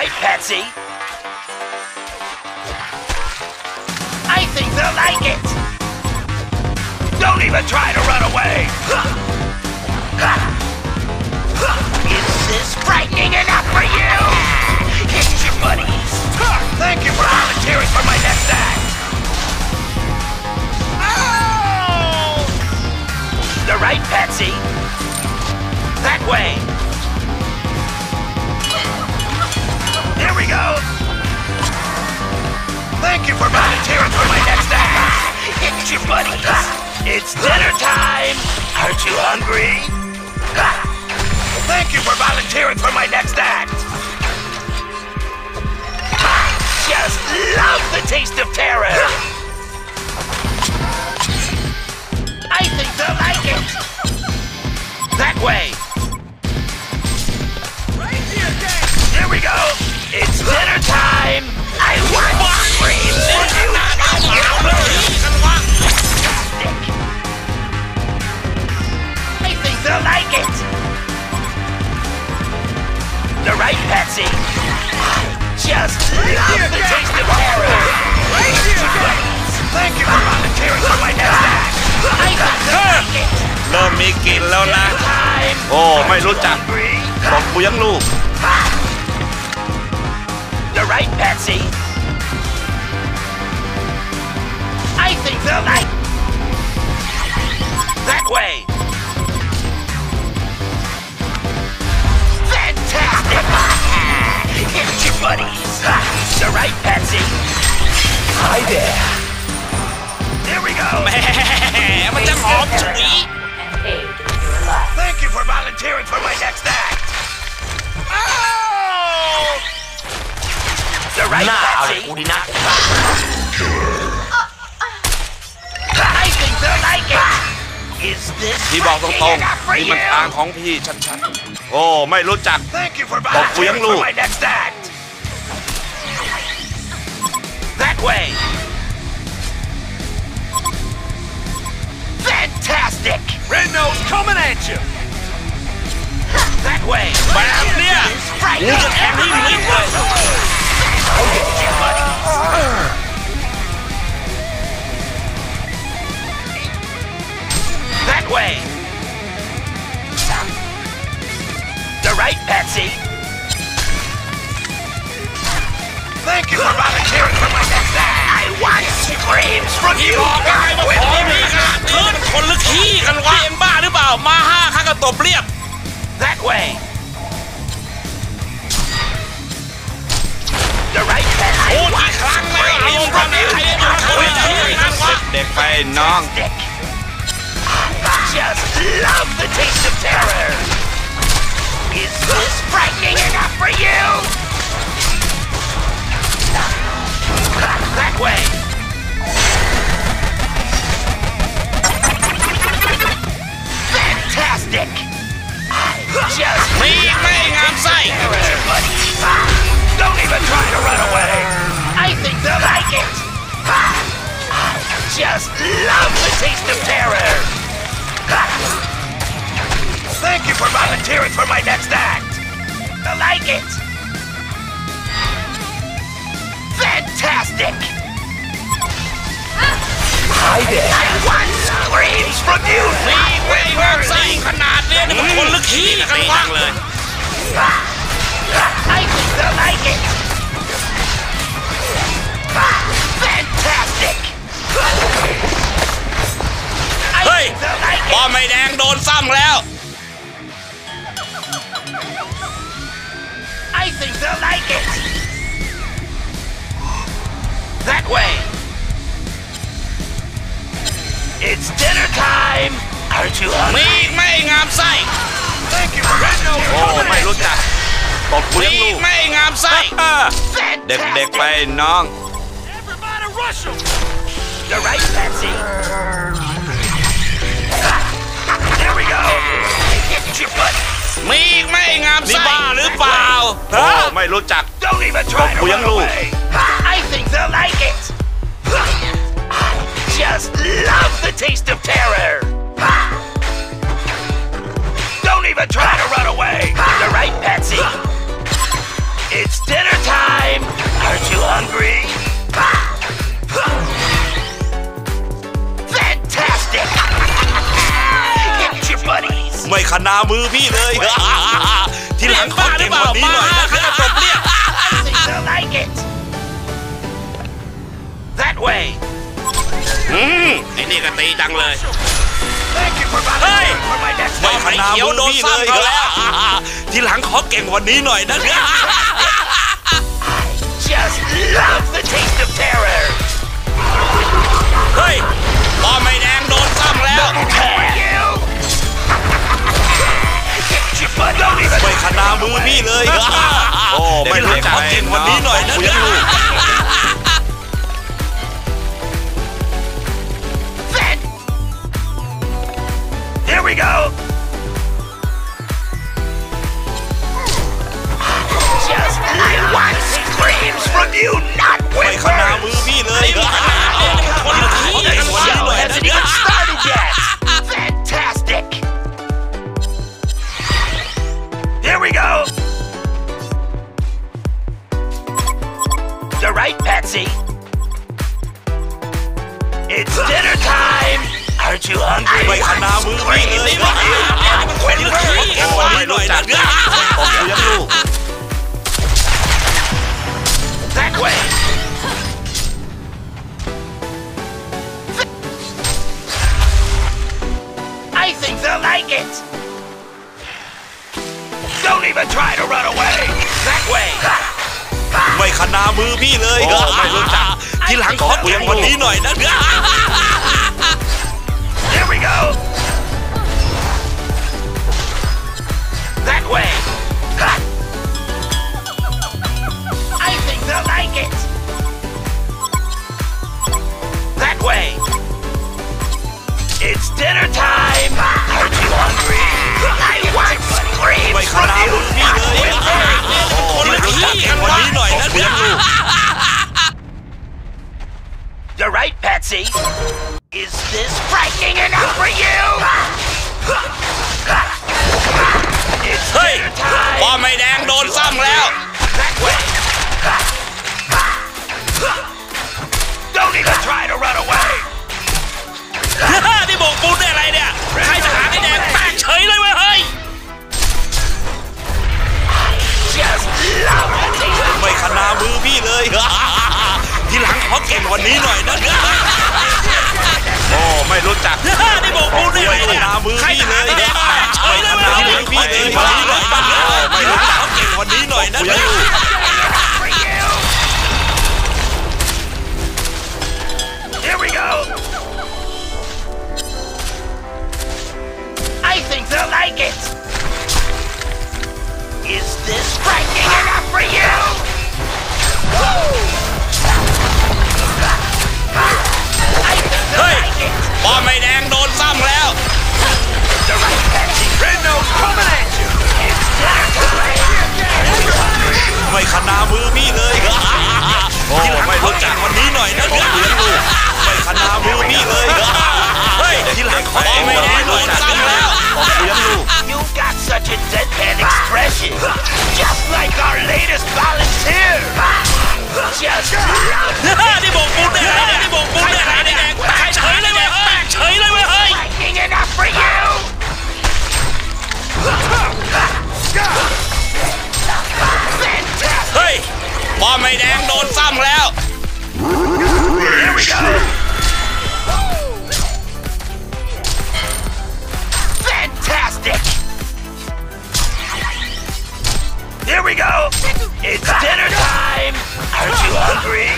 right, Patsy? I think they'll like it. Don't even try to run away. Is this frightening enough for you? Hit your buddies. Thank you for volunteering for my next act. Oh! The right, Patsy. That way. Here we go. Thank you for volunteering for my next act. Hit your buddies. It's dinner time. Aren't you hungry? Thank you for volunteering for my next act. Just love the taste of terror. I think they'll like it. That way. Right here, gang. Here we go. It's dinner time. I want to scream. I think they'll like it. The right, Patsy. Just love the taste of terror. Right here, gang. Thank you for volunteering for my next act. I think they'll like it. เริ่มมีกลิ่นแล้วนะโอ้ไม่รู้จักบอกกูยังลูก The right, Patsy. I think they'll like that way. Fantastic! Hit your buddies. The right, Patsy. Hi there. Here we go. แหมมันจะหอมฉุย Thank you for volunteering for my next act. Oh! The right, Patsy. I think they'll like it. Is this พี่บอกตรงๆนี่มันทางของพี่ชัดๆโอ้ไม่รู้จัก Thank you for volunteering for my next act. That way. Fantastic. Red nose coming at you. That way. แบบเนี้ยกูจะแทงให้มิดเลย That way. The right, Patsy. Thank you for volunteering for my next act. I want screams from พี่ you. บอกยังไงว่าขอพี่ขนาดนี้มันคนลึกขี้กันวะเอ็มบ้าหรือเปล่ามาห้าข้าก็ตบเรียบ That way. The right, Patsy. โอ้กี่ครั้งแล้วอารมณ์ความนี้ใครจะอยู่คนลึกขี้กันวะเด็กไปน้อง Just love the taste of terror. Is this frightening enough for you? That way. Fantastic. Just มีไม่งามไส้ buddy. Don't even try to run away. I think they'll like it. Just love the taste of terror. Thank you for volunteering for my next act. I like it. Fantastic. Hi there. I want screams from you. มีไม่งามไส้ขนาดนี้นี่มันคนลึกขี้กันวะเลย I think they'll like it. Fantastic. เฮ้ย They'll like บอ it. ไม่แดงโดนซ้ำแล้ว I think they'll like it. That way. It's dinner time. Aren't you มี hungry? ไม่งามไส้ Thank you for Red Nose โอ้ไม่รู้จักตบกู มียังลูกไม่งามไส้ เด็กๆไปน้อง Everybody rush him. The right, Patsy. There we go. Hit your butt. มีไม่งามไส้บ้าหรือเปล่าโอ้ไม่รู้จัก Don't even try to run Kuya away. I think they'll like it. Just love the taste of terror. Don't even try to run away. The right, Patsy. It's dinner มือพี่เลยทีหลังขอเก่งกว่านี้หน่อยนะข้าจะตบเรียก I think they'll like it. That way. ไอ้นี่ก็ตีจังเลย Thank you for เฮ้ย volunteering for my next ไม่ขนา movie. เขียวโดนซ้ำเขาแล้วทีหลังขอเก่งกว่านี้หน่อยนะ Just love the taste of terror. เฮ้ยบอไม่แดงโดนซ้ำแล้ว You. Get your butt don't even ไม่ขนามือพี่เลยโอ้ไม่รู้จักขอเก่งกว่านี้หน่อยนะ Then. Here we go. Just I want screams from you, not ไม่ขนา whimpers. มือพี่เลยคนละทีกัน The show hasn't even started yet. Fantastic. Here we go. You're right, Patsy. It's dinner time. Aren't you hungry? ไม่ขนามือพี่เลย When we're โอ้ไม่รู้จักผมเลี้ยงลูก that way. I think they'll like it. Don't even try to run away. That way. ไม่ขนามือพี่เลยไม่รู้จักทีหลังขอเก่งกว่านี้หน่อยนะ Here we go. That way. I think they'll like it. That way. It's dinner time. Aren't you hungry? I want screams ไม่ข from นา you, มือพี่ not เลย whimpers. คนละทีกันกว่านี้หน่อยนะ You're right, Patsy. Is this frightening enough for you? It's เฮ้ย dinner time. บอไม่แดงโดนซ้ำแล้ว That way. Don't even try to run away. นี่โบกปูนได้อะไรเนี่ยใครจะหาไอ้แดงแตกเฉยเลยเว้ยเฮ้ย Just love the taste of ไม่ขนามือพี่เลยทีหลังขอเก่งกว่านี้หน่อยนะโอ้ไม่รู้จักนี่โบกปูนได้อะไรเนี่ยใครจะหาไอ้แดงแตกเฉยเลยเว้ยพี่เลยไม่รู้จักขอเก่งกว่านี้หน่อยนะ for you. Here we go. I think they'll like it. Is this frightening enough for you? I think they'll เฮ้ย like it. บอไม่แดงโดนซ้ำแล้ว The right Patsy. Red nose coming at you. It's dinner time. ไม่ขนามือพี่เลยทีหลังไม่รู้จักวันนี้หน่อยนะไม่ขนามือพี่เลยเฮ้ยทีหลังขอไม่แดงโดนซ้ำแล้ว You got such a deadpan expression. Just like our latest volunteer. Just love นี่โบกปูนได้อะไรนี่โบกปูนได้อะไรนี่แดงแตกเฉยเลยเว้ยแตกเฉยเลยเว้ยเฮ้ย frightening enough for you. Fantastic. เฮ้ยบอไม่แดงโดนซ้ำแล้ว Here we go. Fantastic. Here we go. It's dinner time. Aren't you hungry?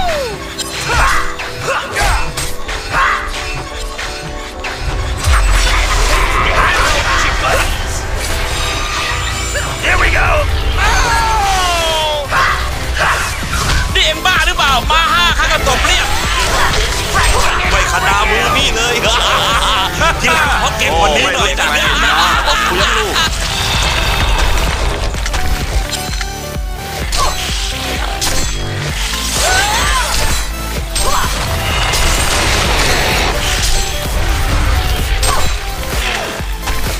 Here we go. นี่เอ็งบ้าหรือเปล่ามาห้าข้าก็ตบเรียกไม่ขนามือพี่เลยทีหลังขอเก่งกว่านี้หน่อยนะผมเลี้ยงลูก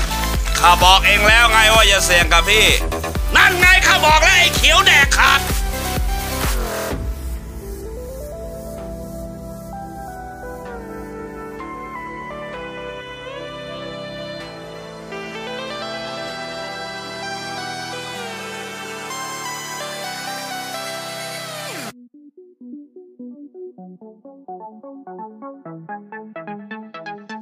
ข้าบอกเองแล้วไงว่าอย่าเสี่ยงกับพี่นั่นไงข้าบอกแล้วไอ้เขียวแดกขาด